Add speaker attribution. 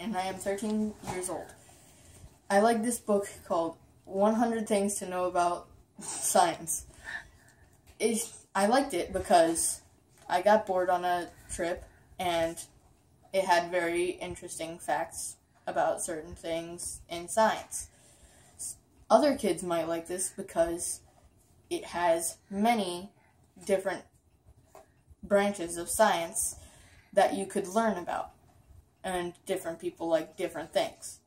Speaker 1: and I am 13 years old. I like this book called 100 Things to Know About Science. I liked it because I got bored on a trip, and it had very interesting facts about certain things in science. Other kids might like this because it has many different branches of science that you could learn about, and different people like different things.